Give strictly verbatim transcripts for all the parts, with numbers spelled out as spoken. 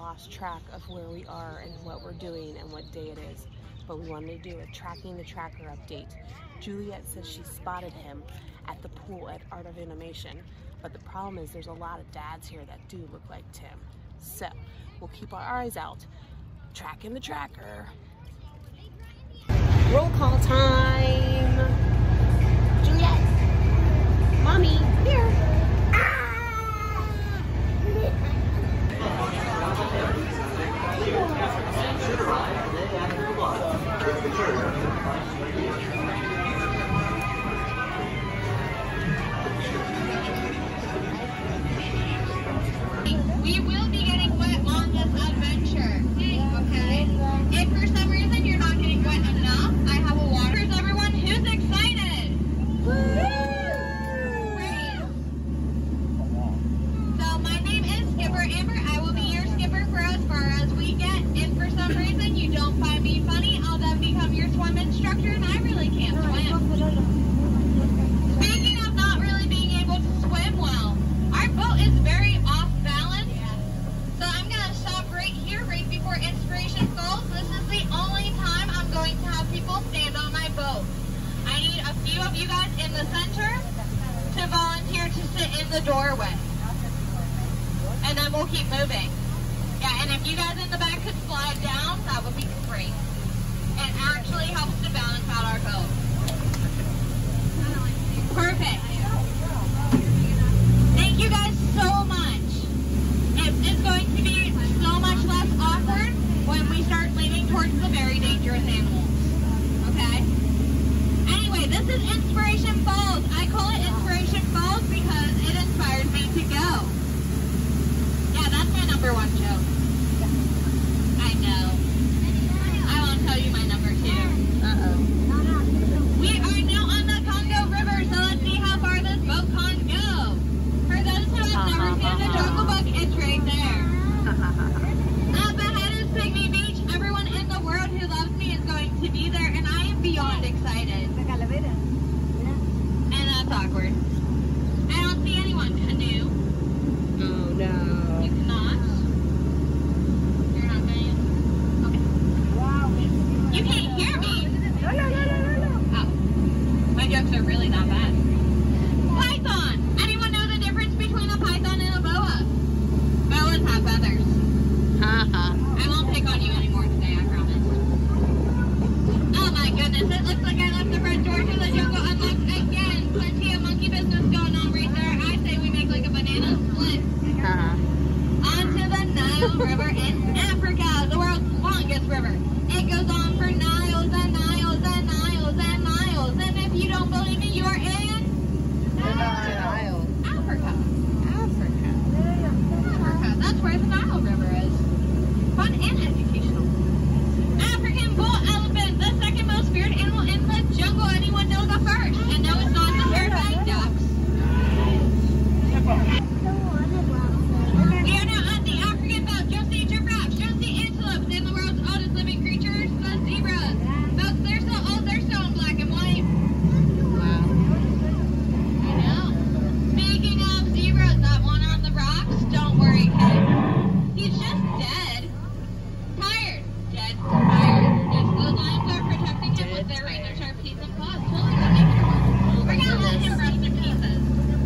lost track of where we are and what we're doing and what day it is. But we wanted to do a tracking the tracker update. Juliet says she spotted him at the pool at Art of Animation. But the problem is there's a lot of dads here that do look like Tim. So we'll keep our eyes out. Tracking the tracker. Roll call time. Juliet. Mommy, here. We will be getting wet on this adventure, okay? If for some reason you're not getting wet enough, I have a water. Here's everyone who's excited. Great. So my name is Skipper Amber. I will be your skipper for as far as we get. If for some reason you don't find me funny, I'll then become your swim instructor, and I really can't swim. Speaking of not really being able to swim well, our boat is very off balance, so I'm going to stop right here, right before Inspiration Falls. This is the only time I'm going to have people stand on my boat. I need a few of you guys in the center to volunteer to sit in the doorway. And then we'll keep moving. Yeah, and if you guys in the back could slide down, that would be great. It actually helps to balance out our boat. Perfect. Thank you guys so much. It is going to be so much less awkward when we start leaning towards the very dangerous animals. Okay? Anyway, this is Inspiration Falls. I call it Inspiration Falls because it inspired me to go. Yeah, that's my number one joke. I know. I won't tell you my number two. Uh-oh. We are now on the Congo River, so let's see how far this boat can go. For those who have never seen the Jungle Book, it's right there. Up ahead is Pygmy Beach. Everyone in the world who loves me is going to be there, and I am beyond excited. And that's awkward. I don't see anyone. Canoe. Oh no. You cannot. You're not going to. Okay. Wow. You can't hear me. No, no, no, no, no, no. Oh. My jokes are really that bad. Python. Anyone know the difference between a python and a boa? Boas have feathers. Haha. I won't pick on you anymore today, I promise. Oh my goodness, it looks like I left the front door to the jungle unlocked again. Plenty of monkey business going on right there. I say we make like a banana split. Uh-huh. Onto the Nile River in Africa, the world's longest river. It goes on for miles and miles and miles and miles. And if you don't believe me, you are in Nile. Africa. Africa. Africa. That's where the Nile River is. Fun and educational. African bull elephant, the second most feared animal in the jungle. Anyone know the first? And no, it's not the terrifying ducks. We are now at the African belt. You'll see giraffes, you'll see antelopes, and the world's oldest living creatures, the zebras. Folks, they're so old, they're so in black and white. Wow. I know. Speaking of zebras, that one on the rocks, don't worry, kid. He's just dead. Tired. Dead. Tired. Yes, those lions are protecting him with their razor sharp teeth and claws. Totally ridiculous. We're gonna let him rest in pieces.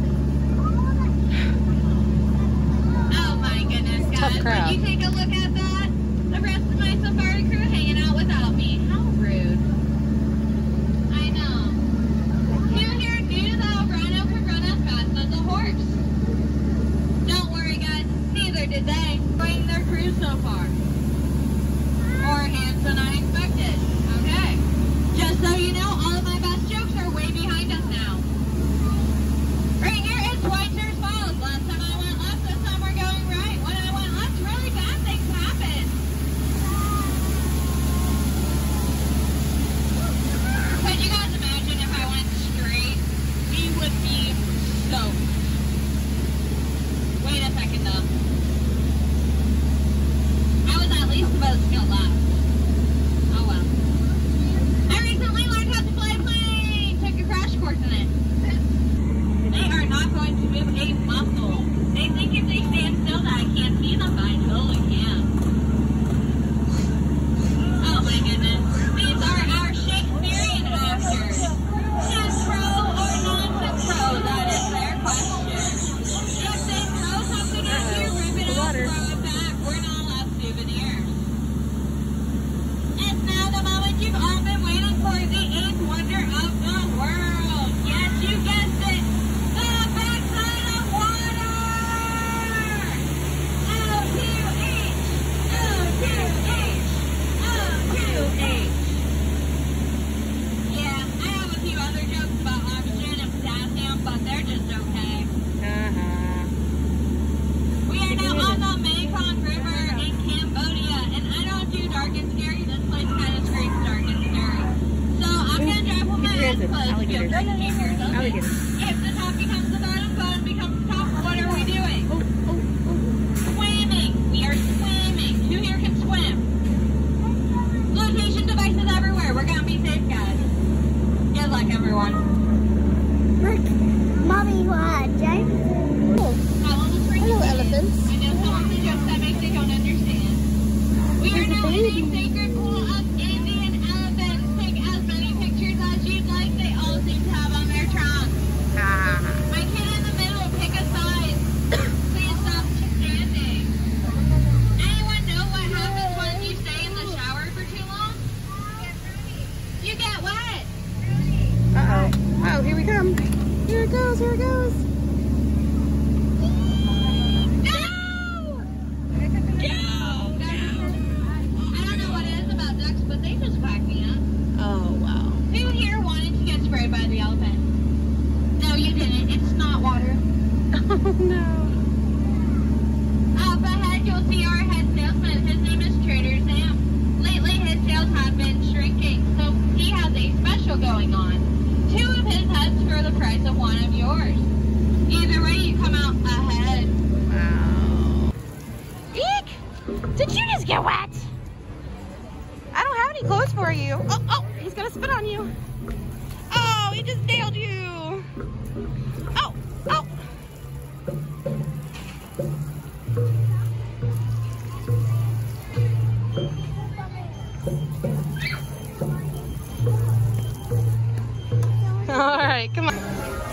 Oh my goodness, guys. crowd. Would you take a look at that? The rest of my safari crew hanging out without me. How rude. I know. Who here knew that a rhino could run as fast as a horse? Don't worry, guys. Neither did they. Enjoying their cruise so far. More hands than I expected. Okay. Just so you know, all of my best jokes are way behind us now. Right here is Schweitzer's Falls. Last time I went left, this time we're going right. When I went left, really bad things happened. Could you guys imagine if I went straight? We would be soaked. Wait a second though. I was at least supposed to go left. Oh well. I recently learned how to fly a plane. Took a crash course in it. They are not going to move a muscle. They think if they stand still that I can't see them, but I totally can. Let's Alligators. go. Alligators. Okay. Alligators. If the top becomes the bottom, bottom becomes the top, what are we doing? Oh, oh, oh. Swimming. We are swimming. Who here can swim? Location devices everywhere. We're gonna be safe, guys. Good luck, everyone. Look, Mommy, what? Jay? Hello, elephants. I know some of the jokes I make they don't understand. We are now in a sacred pool of Indian elephants. Take as many pictures as you'd like. They all seem to have on their trunks. Ah. My kid in the middle, pick a side. Please stop standing. Anyone know what happens when you stay in the shower for too long? You get wet. Uh-oh. Oh, here we come. Here it goes, here it goes. Oh, wow. Who here wanted to get sprayed by the elephant? No, you didn't. It's not water. Oh, no. Up ahead, you'll see our head salesman. His name is Trader Sam. Lately, his sales have been shrinking, so he has a special going on. Two of his heads for the price of one of yours. Either way, you come out ahead. Wow. Eek! Did you just get wet? I don't have any clothes for you. Oh, oh, he's gonna spit on you. Oh, he just nailed you. Oh, oh. All right, come on.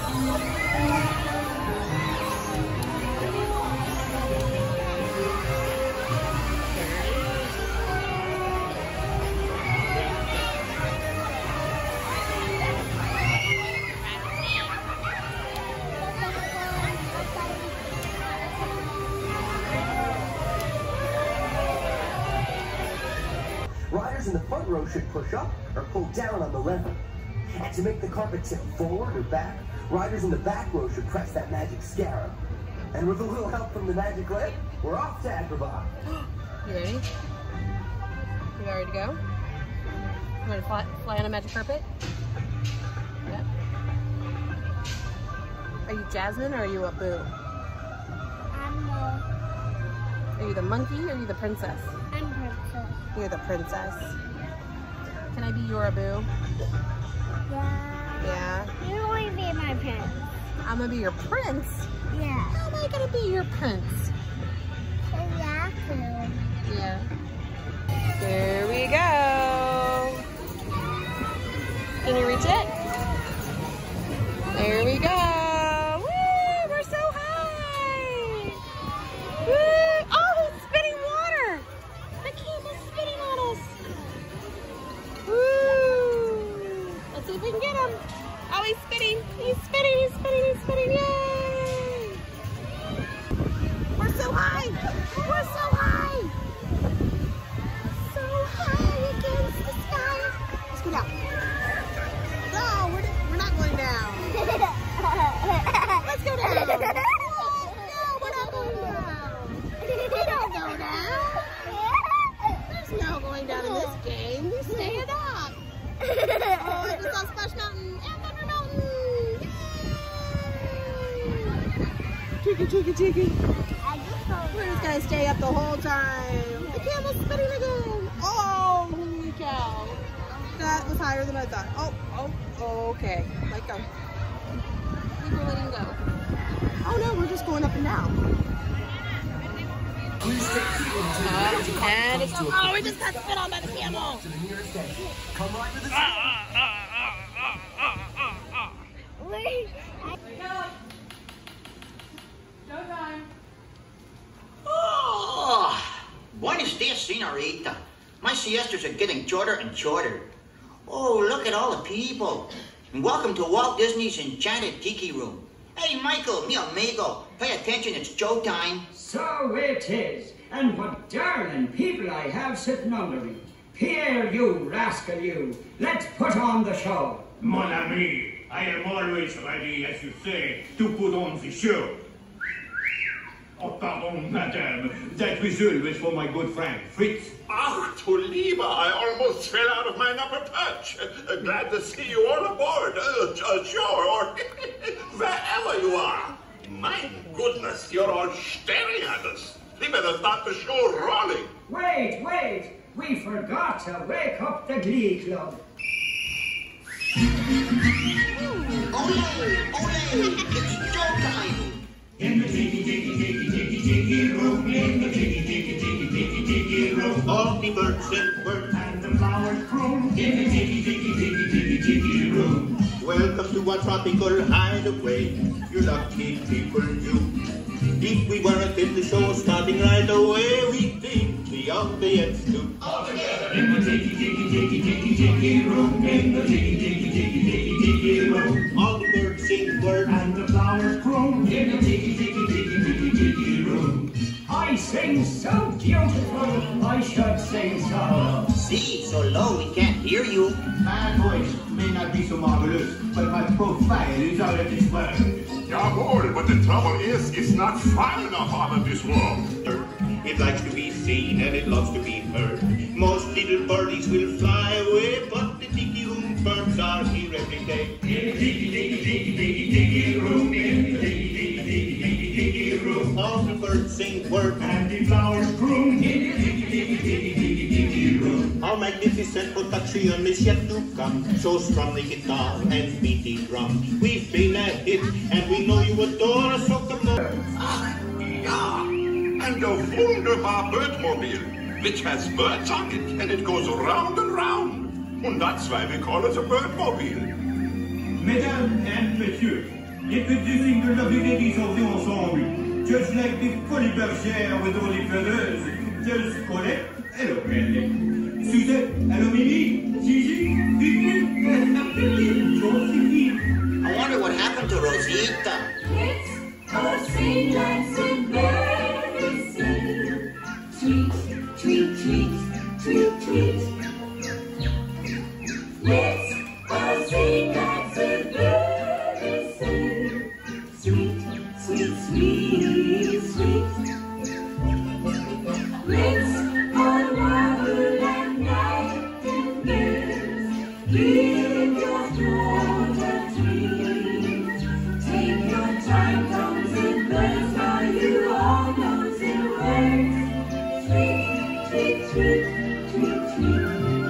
Riders in the front row should push up or pull down on the lever. And to make the carpet tip forward or back, riders in the back row should press that magic scarab. And with a little help from the magic lamp, we're off to Agrabah. You ready? You ready to go? You ready to fly, fly on a magic carpet? Yep. Are you Jasmine or are you Abu? I'm the, Are you the monkey or are you the princess? I'm princess. You're the princess. Can I be your Abu? Yeah. Yeah. You want to be my prince? I'm gonna be your prince? Yeah. How am I gonna be your prince? Exactly. Yeah. There we go. Can you reach it? There we go. Woo! We're so high. Woo! Oh, it's spitting water. The camel's spitting on us. Woo! Let's see if we can get him. Oh, he's spitting. He's spitting. He's spitting. He's spitting. Yay! We're so high. We're so high. So high against the sky. Let's go down. No, we're, we're not going down. Let's go down. Oh, no, we're not going down. We don't go down. There's no going down in this game. We stay it up. Oh, I just saw Splash Mountain and Thunder Mountain. Cheeky, cheeky, cheeky. We're just gonna stay up the whole time. The camel's spinning again. Oh, holy cow. That was higher than I thought. Oh, oh, oh, okay. Let go. We were letting go. Oh no, we're just going up and down. Uh, and it's, oh, we just got spit on by the camel. Come right to the Wait. Oh, buenos dias, señorita. My siestas are getting shorter and shorter. Oh, look at all the people. And welcome to Walt Disney's Enchanted Tiki Room. Hey, Michael, mi amigo, pay attention, it's show time. So it is, and what darling people I have sitting under me. Pierre, you rascal, you. Let's put on the show. Mon ami, I am always ready, as you say, to put on the show. Oh, pardon, madame. That whistle was for my good friend, Fritz. Ach, du Lieber, I almost fell out of my upper perch. Uh, glad to see you all aboard. Uh, uh, sure, or wherever you are. My goodness, you're all staring at us. We better start the show rolling. Wait, wait. We forgot to wake up the Glee Club. Ole, ole, it's showtime. In the diggy, diggy, diggy, diggy, diggy room, in the diggy, diggy, diggy, diggy, diggy room, All the birds sing birds. and the flowers croon, in the diggy, diggy, diggy, diggy, diggy room. Welcome to our tropical hideaway. You lucky people, you. If we weren't in the show starting right away, we'd think the audience too. All together in the diggy, diggy, diggy, diggy, diggy room, in the diggy, diggy, diggy, diggy, diggy room, All the birds sing birds. and the flowers croon, in the diggy, diggy, diggy, diggy, diggy room. I sing so beautiful, I should sing so. See, so low we can't hear you. My voice may not be so marvelous, but my profile is out of this world. Jawohl, but the trouble is, it's not far enough out of this world. It likes to be seen and it loves to be heard. Most little birdies will fly away, but the diggy room birds are here every day. In the diggy, diggy, diggy, diggy, diggy room, in the diggy, diggy, diggy, diggy, diggy room, All the birds sing birds. and the flowers croon, in the diggy, diggy, diggy, diggy, diggy room. Our magnificent production is yet to come. So strong the guitar and beat the drum. We've been a hit and we know you adore us, so come on. Ach, ja, and a wunderbar Birdmobile, which has birds on it, and it goes round and round. And that's why we call it a Birdmobile. Mesdames and messieurs, introducing the lovely ladies of the ensemble, just like the Folie Bergère with all the feathers, there's Colette, hello Colette, Suzette, hello Mimi, Gigi, Vivi, and Josephine. I wonder what happened to Rosita. It's a sing like sing bird sing. Tweet, tweet, tweet, tweet, tweet. It's a sing like sing bird sing. Sweet, sweet, sweet, sweet. It's all warble and nightingales. Give your throat a treat. Take your time, comes in birds, now you all know the words. Tweet, tweet, tweet, tweet, tweet.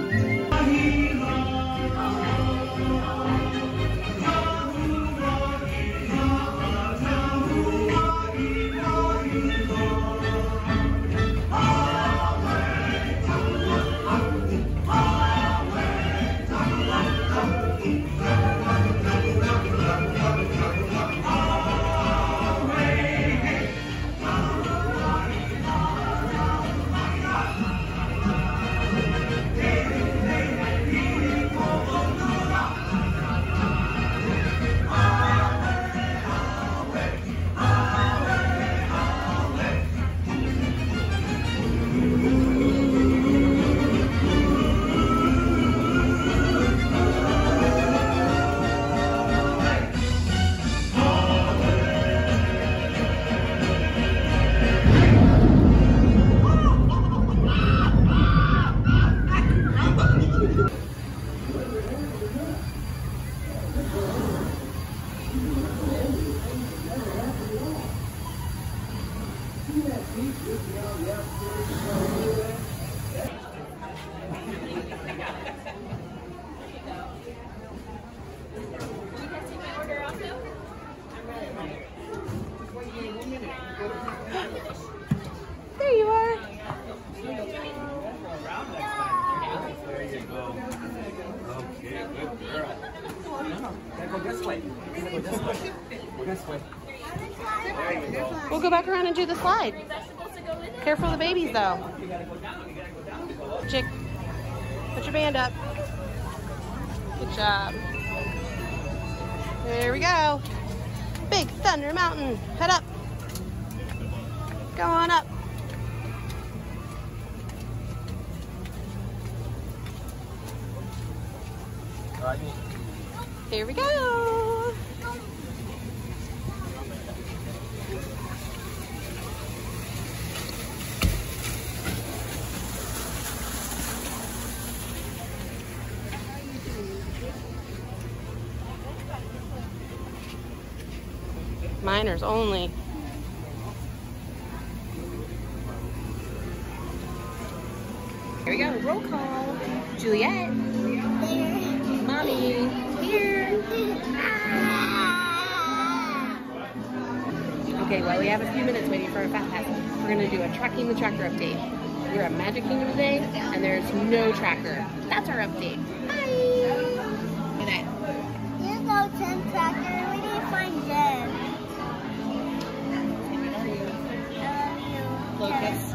There you are. We'll go back around and do the slide. Careful of the babies, though. Chick, put your band up. Good job. There we go. Big Thunder Mountain. Head up. Go on up. Here we go. Minors only. Here we go, roll call. Juliet. There. Mommy. Here. Okay, well, we have a few minutes waiting for our fast pass. We're gonna do a Tracking the Tracker update. We're at Magic Kingdom today, and there's no tracker. That's our update. Bye. Good night. Here's no ten tracker. We need to find them. I love you. Lucas.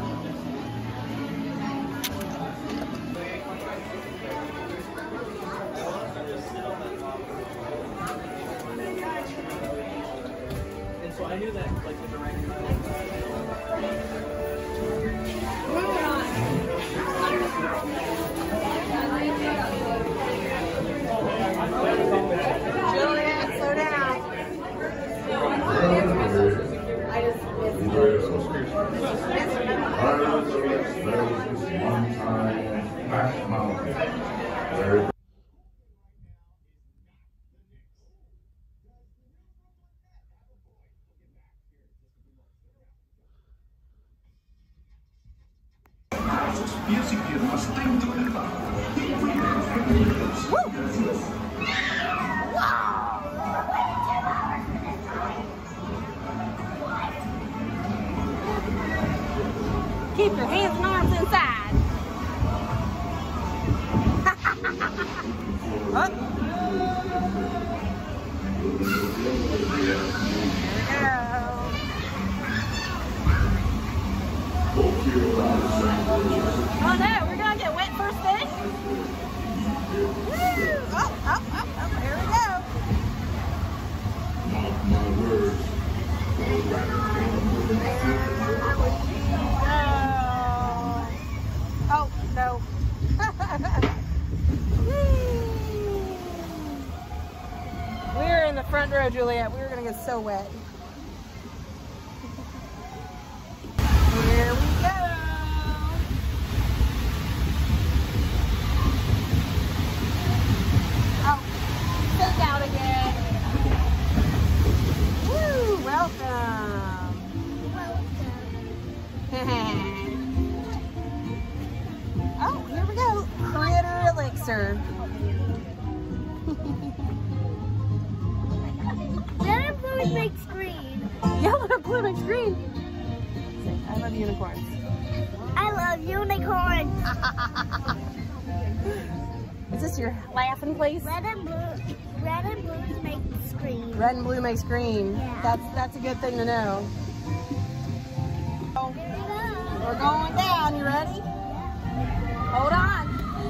So I knew that, like, the director. Juliet, slow down. I just one time, Back Mountain. Keep your hands and arms inside. Up. Here we go. Oh no, we're gonna get wet first thing. Woo! Up, up, up, up. Here we go. Mark my words. Oh, no. We're in the front row, Juliet. We're going to get so wet. Here we go. Oh, sit down again. Woo, welcome. Welcome. Oh, here we go. Critter Elixir. Red and blue makes green. Yellow and blue makes green. I love unicorns. I love unicorns. Is this your laughing place? Red and blue. Red and blue makes green. Red and blue makes green. Yeah. That's that's a good thing to know. Here we go. We're going down. You ready? Hold on.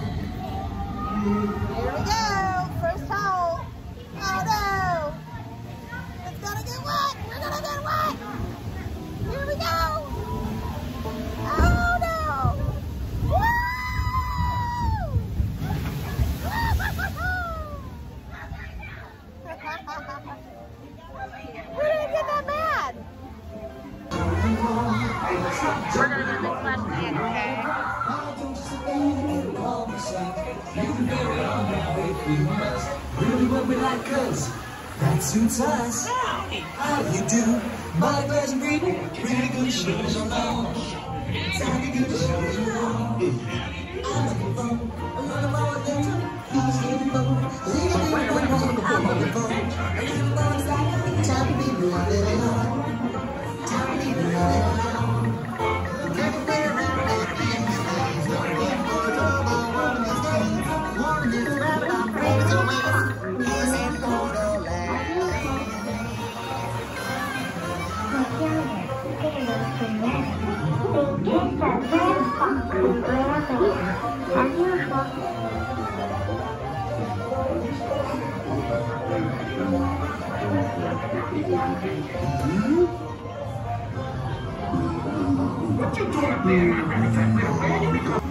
Here we go. First hole. Oh no. It's gonna get wet. We're gonna get wet. Here we go. Oh no. Woo! We didn't get that bad. We're gonna do this last again, Really what we like, cause that suits us. How you do? My pleasure breathing. Pretty good shoes on. Soundy good shoes on. I'm looking for a little more than he's looking for. Leaving me when I'm looking for. A little more excitement. Time to be moving on. Time to be moving on. What you doing up there? Here we go.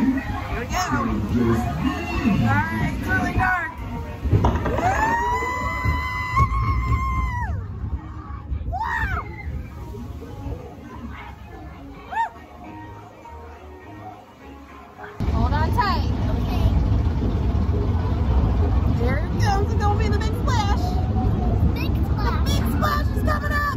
Alright, it's really dark. Hold on tight. Okay. Here it comes. It's gonna be the big splash. Big splash. The big splash is coming up.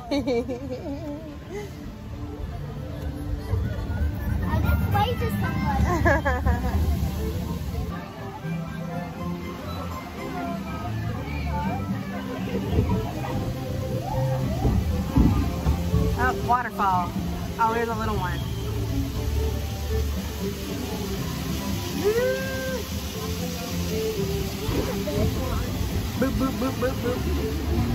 I just waved to someone. Oh, waterfall. Oh, here's a little one. Boop, boop, boop, boop, boop.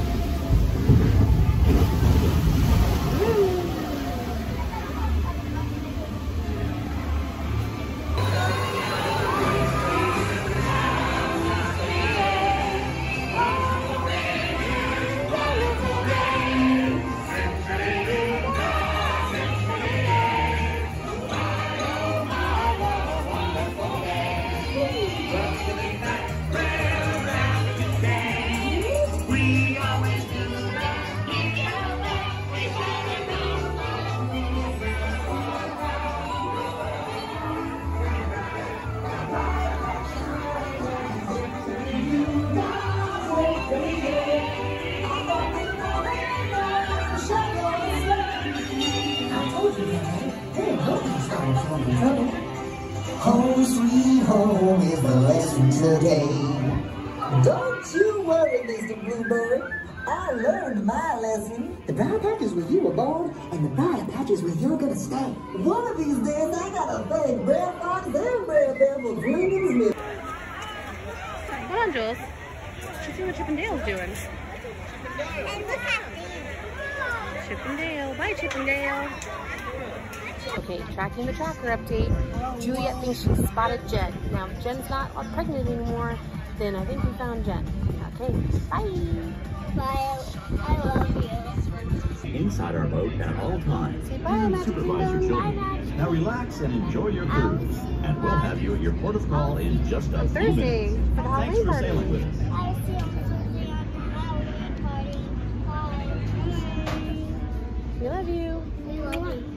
Home sweet home is the lesson today. Don't you worry, Mister Bluebird. I learned my lesson. The briar patch is where you were born, and the briar patch is where you're gonna stay. One of these days, I gotta thank Brer Fox and Brer Bear for bringing me. Come on, Jules. Let's see what Chip and Dale's doing. And look at me. Chip and Dale. Bye, Chip and Dale. Okay, tracking the tracker update. Juliet thinks she spotted Jen. Now, if Jen's not pregnant anymore, then I think we found Jen. Okay, bye. Bye. I love you. Inside our boat at all times. Say bye, Magic Supervise your Kingdom. children. Now relax and enjoy your cruise. And we'll have you at your port of call in just a few Thursday minutes. for the Thanks Halloween for party. sailing with us. I see you on the Halloween party. Bye. We love you. We love you.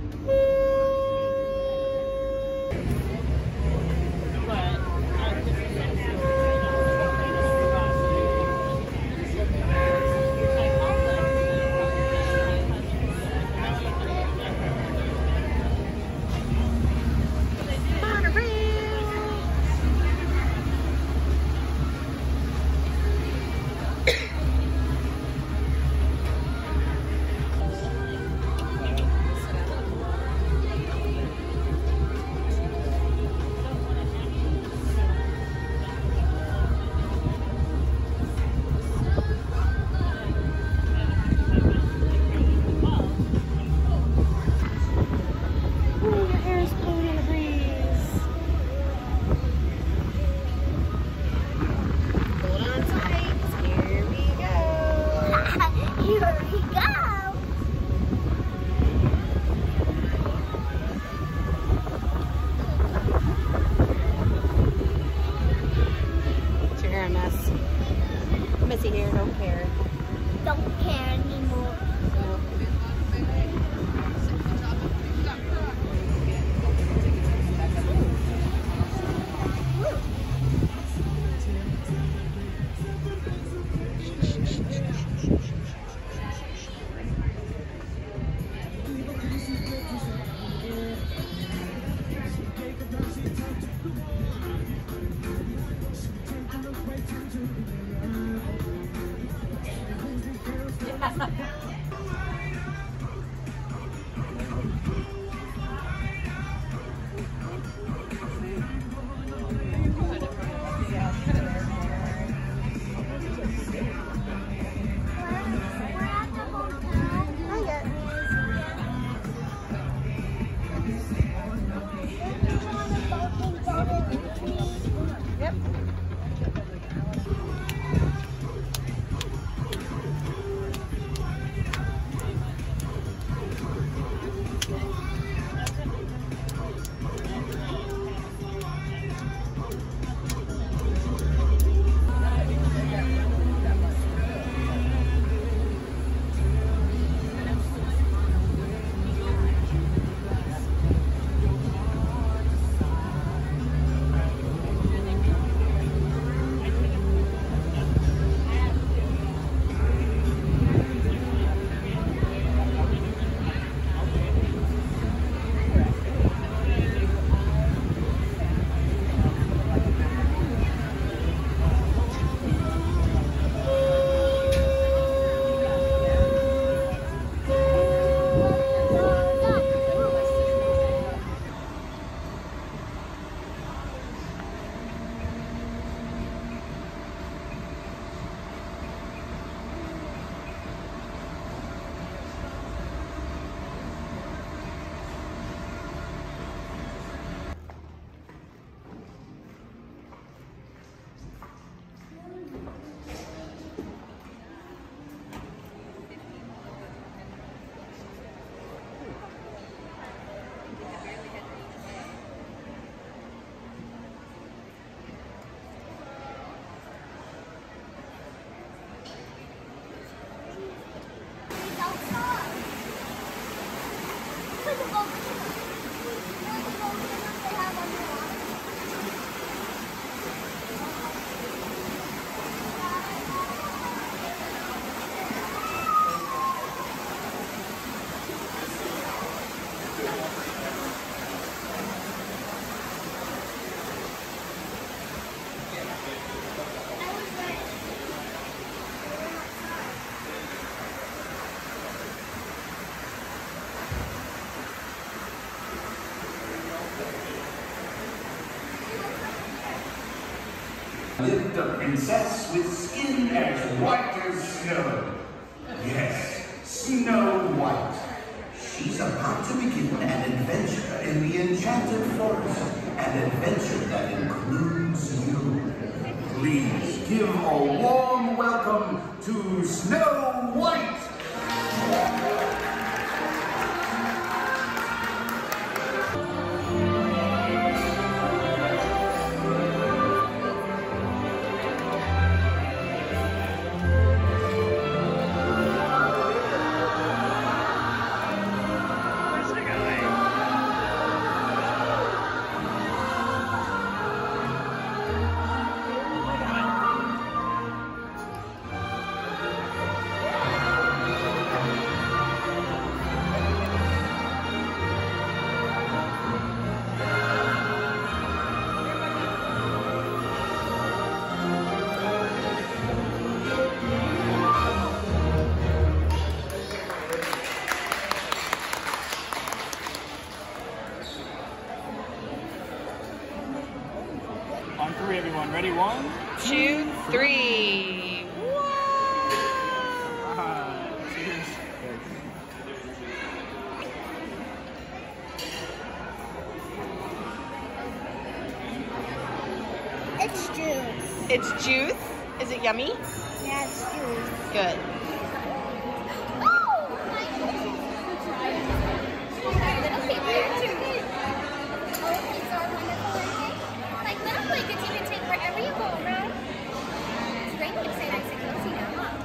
Missy here, don't care. Don't care anymore. lived a princess with skin as white as snow. Yes, Snow White. She's about to begin an adventure in the Enchanted Forest, an adventure that includes you. Please give a warm welcome to Snow White! On three, everyone. Ready? One, two, three. Ah, cheers. It's juice. It's juice? Is it yummy? Yeah, it's juice. Good. Like little blankets you can take wherever you go around. It's great to say nice and cozy now, huh?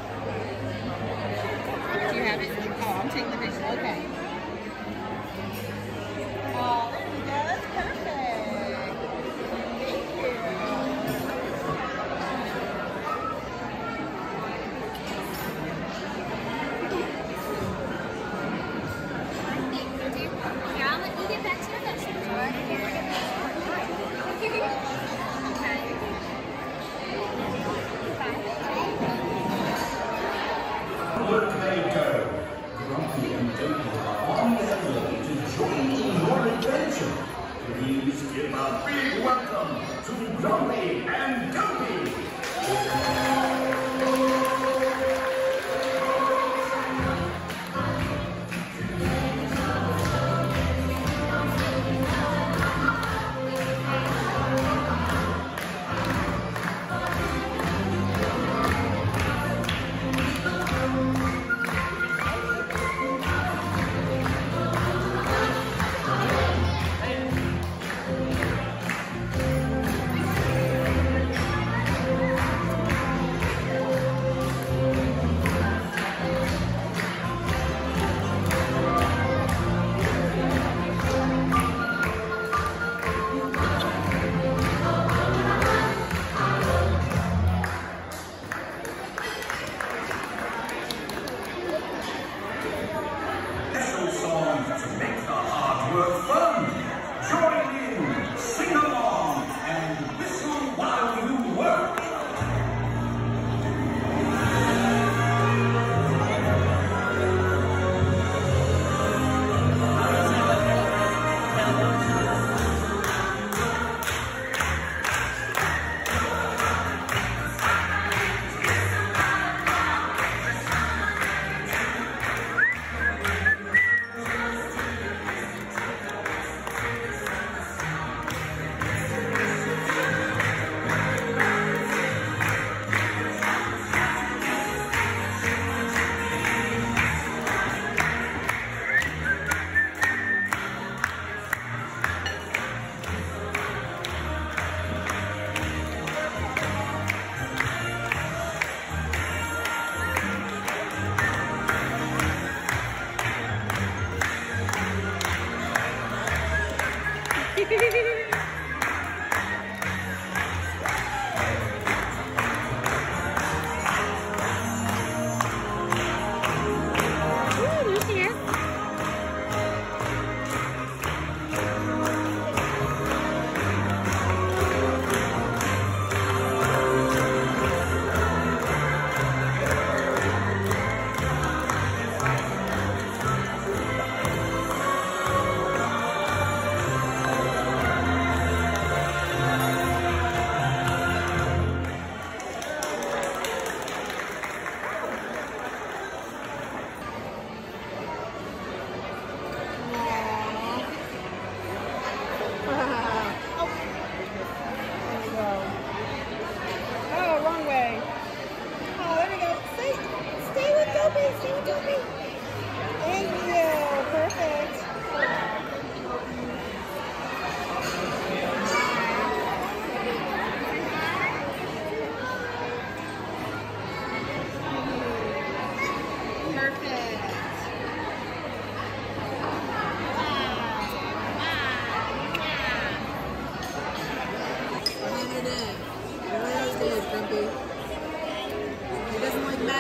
Do you have it? Oh, I'm taking the picture. Okay. Oh, there we go. That's perfect. Thank you. Here, I'll let you get back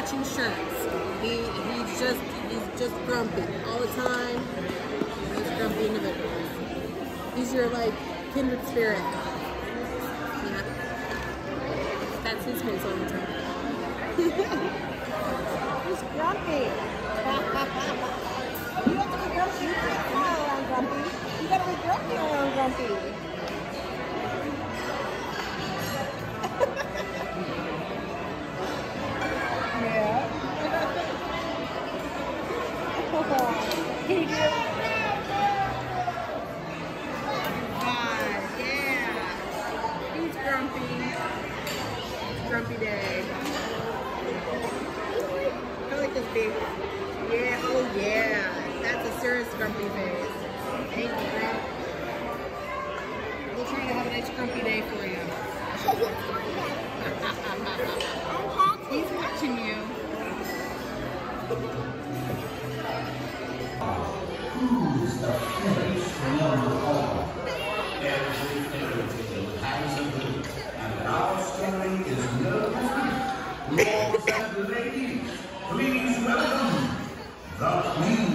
matching shirts. He he's just he's just grumpy all the time. He's a grumpy individual. He's your like kindred spirit. Yeah. That's his face all the time. He's grumpy. You have to be grumpy. You can't smile around grumpy. You gotta be grumpy around grumpy. Yeah. He do. Ah, yeah. He's grumpy. Grumpy day. I like this big. Yeah, oh yeah. That's a serious grumpy face. Thank you, girl. We'll try to have a nice grumpy day for you. He's watching you. Who's the finished number all? Every fairy tale has a book, and our story is no different. Lords and ladies, please welcome the Queen.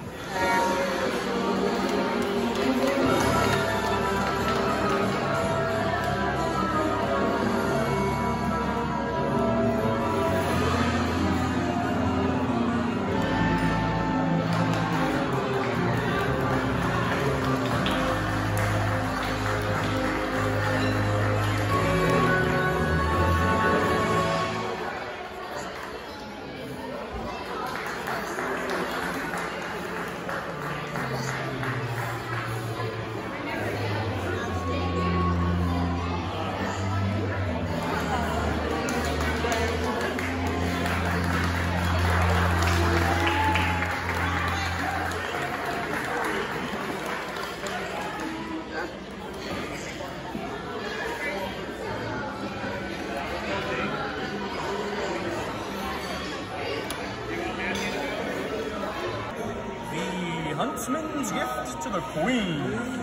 Huntsman's gift to the Queen.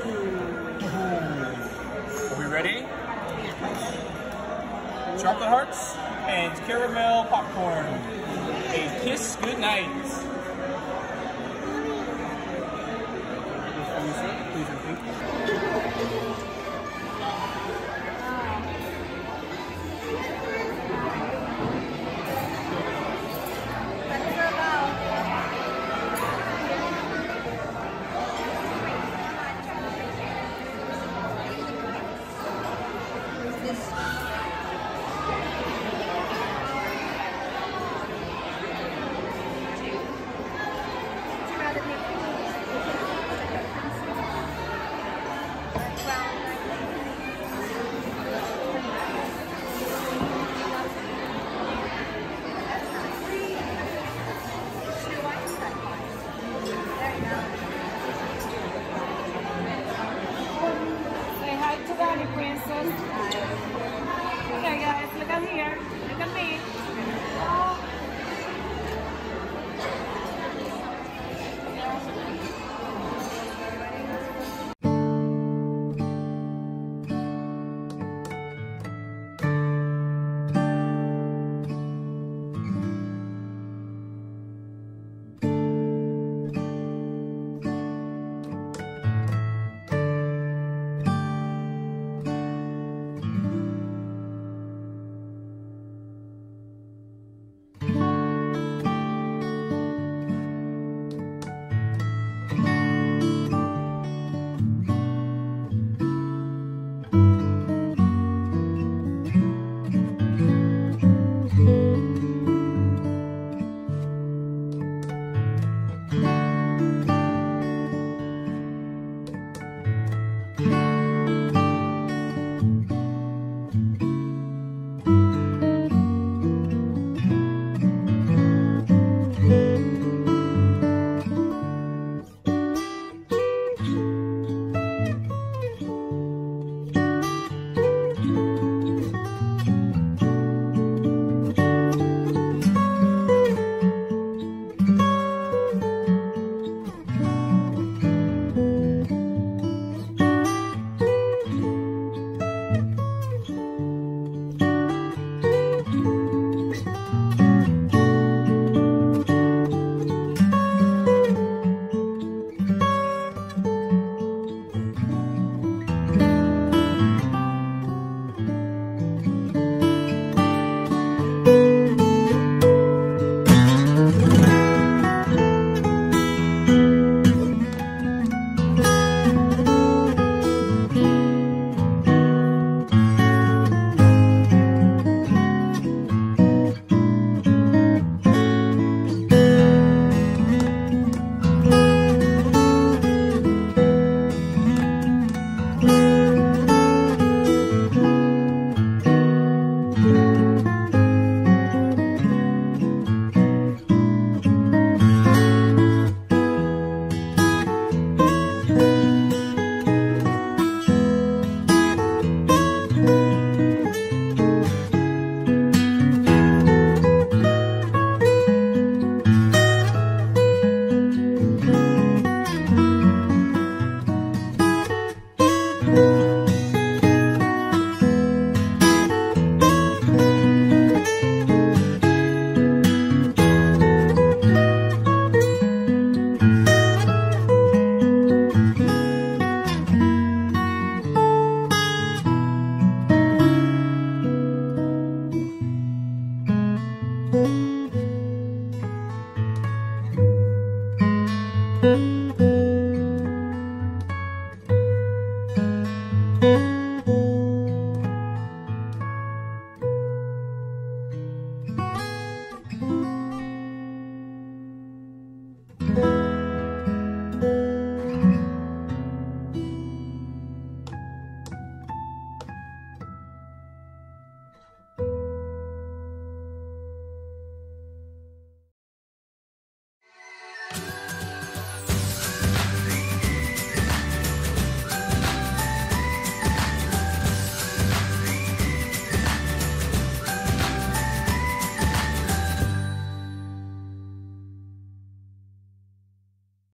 Are we ready? Chocolate hearts and caramel popcorn. A kiss goodnight. Please repeat.